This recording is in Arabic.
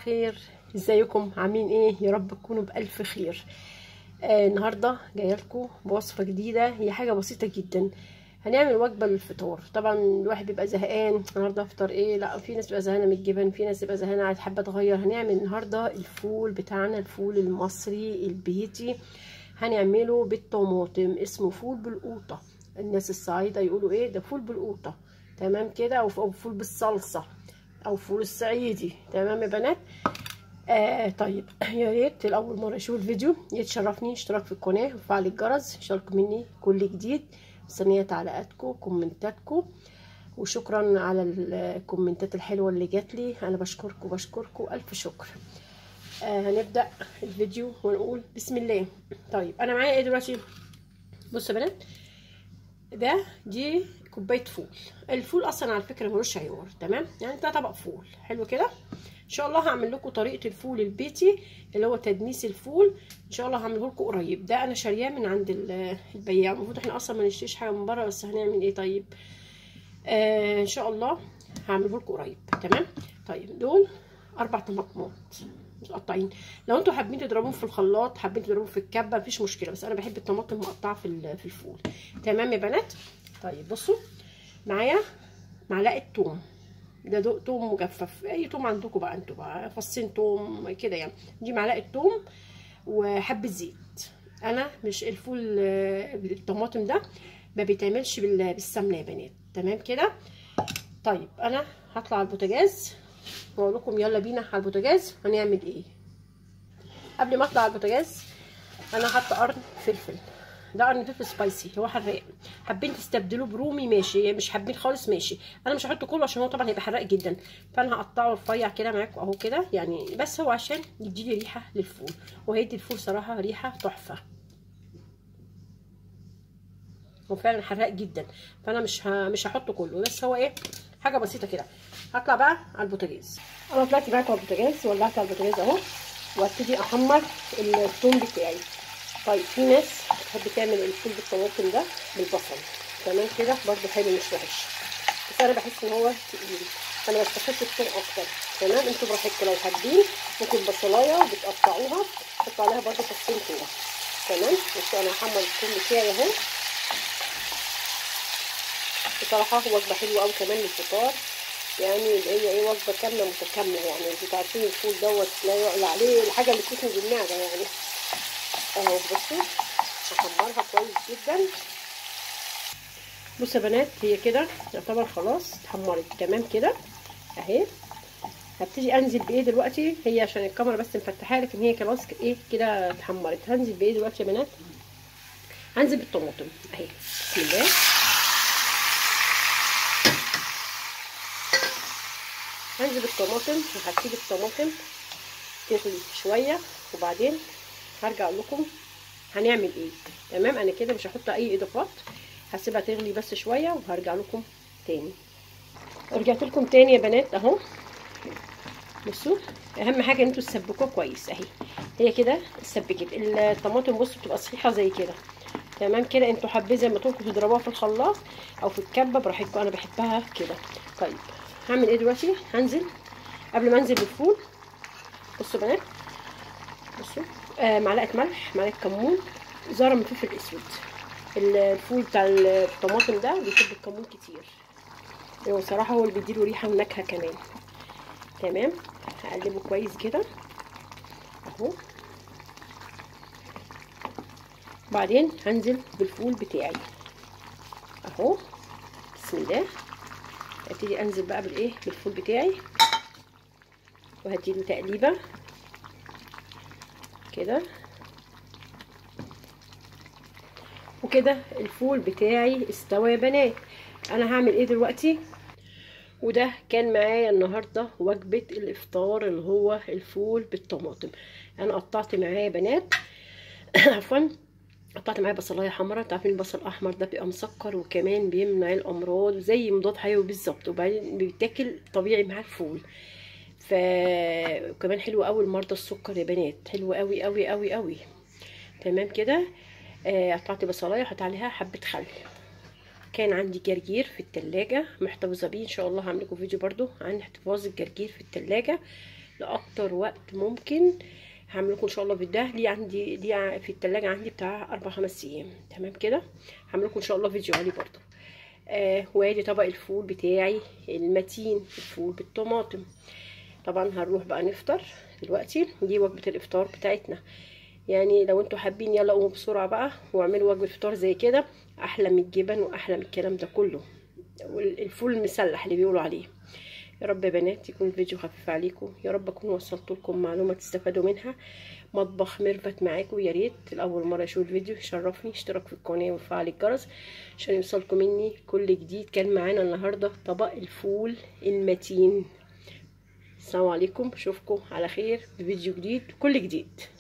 الخير، ازيكم عاملين ايه؟ يا رب تكونوا بالف خير. النهارده جايه لكم بوصفه جديده، هي حاجه بسيطه جدا. هنعمل وجبه للفطار. طبعا الواحد بيبقى زهقان، النهارده افطر ايه؟ لا، في ناس بتبقى زهقانه من الجبن، في ناس بتبقى زهقانه عايزه حابه تغير. هنعمل النهارده الفول بتاعنا، الفول المصري البيتي، هنعمله بالطماطم. اسمه فول بالقوطه. الناس الصعيده يقولوا ايه ده؟ فول بالقوطه. تمام كده، او فول بالصلصه، او فول الصعيدي. تمام يا بنات. طيب يا ريت الاول مره يشوف الفيديو يتشرفني اشتراك في القناه وفعل الجرس يشاركوا مني كل جديد. مستنيه تعليقاتكم كومنتاتكم، وشكرا على الكومنتات الحلوه اللي جات لي. انا بشكركم الف شكر. هنبدا الفيديو ونقول بسم الله. طيب انا معايا ايه دلوقتي؟ بصوا يا بنات، دي كوبايه فول. الفول اصلا على فكره ملوش عيار، تمام؟ يعني ده طبق فول حلو كده. ان شاء الله هعمل لكم طريقه الفول البيتي اللي هو تدميس الفول، ان شاء الله هعمله لكم قريب. ده انا شارياه من عند البياع. المفروض احنا اصلا ما نشتريش حاجه من بره، بس هنعمل ايه طيب؟ ان شاء الله هعمله لكم قريب. تمام. طيب دول 4 طماطمات متقطعين. لو انتوا حابين تضربوهم في الخلاط، حابين تضربوهم في الكبه، مفيش مشكله، بس انا بحب الطماطم مقطعه في الفول. تمام يا بنات. طيب بصوا معايا معلقه توم. ده توم مجفف، اي توم عندكم بقى، انتوا بقى فصين توم كده يعني. دي معلقه توم وحبه زيت. انا مش الفول بالطماطم ده ما بيتعملش بالسمنه يا بنات. تمام كده. طيب انا هطلع على البوتاجاز واقول لكم يلا بينا على البوتاجاز هنعمل ايه. قبل ما اطلع على البوتاجاز انا حاطه قرن فلفل. ده قرن فلفل سبايسي، هو حراق. حابين تستبدلوه برومي ماشي، مش حابين خالص ماشي. انا مش هحطه كله عشان هو طبعا هيبقى حراق جدا، فانا هقطعه رفيع كده معاكم اهو كده يعني، بس هو عشان يديلي ريحه للفول، وهيدي الفول صراحه ريحه تحفه. هو فعلا حراق جدا، فانا مش هحطه كله، بس هو ايه، حاجه بسيطه كده. هطلع بقى على البوتاجاز. انا طلعت معاكم على البوتاجاز، ولعت على البوتاجاز اهو، وابتدي احمر الثوم بتاعي. طيب في ناس بتحب تعمل الفول بالطماطم ده بالبصل، تمام كده برده حلو مش وحش، بس انا بحس ان هو تقيل، انا بستخدم الثوم اكتر. تمام، انتوا براحتكم، لو حابين ممكن بصلايه بتقطعوها تحطوا عليها برده فصين توم. تمام. بس انا هحمر الثوم بتاعي اهو. بصراحه وجبه حلوه قوي كمان للفطار، يعني اللي هي ايه، وجبه كامله متكامله يعني. انتوا عارفين الفول دوت لا يعلى عليه، الحاجه اللي تسند المعده يعني. اهو بصوا هحمرها كويس جدا. بصوا يا بنات، هي كده يعتبر خلاص اتحمرت تمام كده اهي. هبتدي انزل بايه دلوقتي؟ هي عشان الكاميرا بس مفتحاها، لكن هي خلاص ايه كده اتحمرت. هنزل بايه دلوقتي يا بنات؟ هنزل بالطماطم اهي. بسم الله. هنزل بالطماطم وهسيب الطماطم تغلي شويه، وبعدين هرجع اقول لكم هنعمل ايه. تمام، انا كده مش هحط اي اضافات، هسيبها تغلي بس شويه وهرجع لكم تاني. رجعت لكم تاني يا بنات اهو. بصوا، اهم حاجه ان انتوا تسبكوه كويس اهي. هي كده اتسبكت الطماطم. بصوا بتبقى صحيحه زي كده. تمام كده. انتوا حابين زي ما تقولوا تضربوها في الخلاط او في الكبه براحتكم، انا بحبها كده. طيب هعمل ايه دلوقتي؟ هنزل قبل ما انزل بالفول. بصوا يا بنات، بصوا معلقه ملح، معلقه كمون، ذره من فلفل اسود. الفول بتاع الطماطم ده بيحب الكمون كتير، هو صراحه هو اللي بيديله ريحه ونكهه كمان. تمام. هقلبه كويس كده اهو. بعدين هنزل بالفول بتاعي اهو. بسم الله. ابتدي انزل بقى بالايه، بالفول بتاعي، وهديله تقليبه كده. وكده الفول بتاعي استوى يا بنات. انا هعمل ايه دلوقتي؟ وده كان معايا النهارده وجبه الافطار اللي هو الفول بالطماطم. انا قطعت معايا يا بنات عفوا، قطعت معايا بصلايه حمراء. انتوا عارفين البصل الاحمر ده بيبقى مسكر، وكمان بيمنع الامراض زي مضاد حيوي بالظبط، وبعدين بيتاكل طبيعي مع الفول. وكمان حلو قوي لمرضى السكر يا بنات، حلو قوي قوي قوي قوي. تمام كده. قطعت بصلايه وحط عليها حبه خل. كان عندي جرجير في التلاجة محتفظه بيه، ان شاء الله هعمل لكم فيديو برضو عن احتفاظ الجرجير في التلاجة. لاكتر وقت ممكن. هعمل لكم ان شاء الله فيديو ده ليه عندي دي في التلاجة عندي بتاع 4-5 ايام. تمام كده، هعمل لكم ان شاء الله فيديو عليه برضه. وادي طبق الفول بتاعي المتين، الفول بالطماطم. طبعا هنروح بقى نفطر دلوقتي. دي وجبه الافطار بتاعتنا. يعني لو انتوا حابين يلا قوموا بسرعه بقى واعملوا وجبه فطار زي كده، احلى من الجبن واحلى من الكلام ده كله، والفول المسلح اللي بيقولوا عليه. يا رب يا بنات يكون الفيديو خفيف عليكم، يا رب اكون وصلت لكم معلومه تستفادوا منها. مطبخ ميرفت معاكم. يا ريت الاول مره يشوف الفيديو يشرفني اشتراك في القناه وفعل الجرس عشان يوصلكم مني كل جديد. كان معانا النهارده طبق الفول المتين. السلام عليكم، اشوفكم على خير بفيديو جديد كل جديد.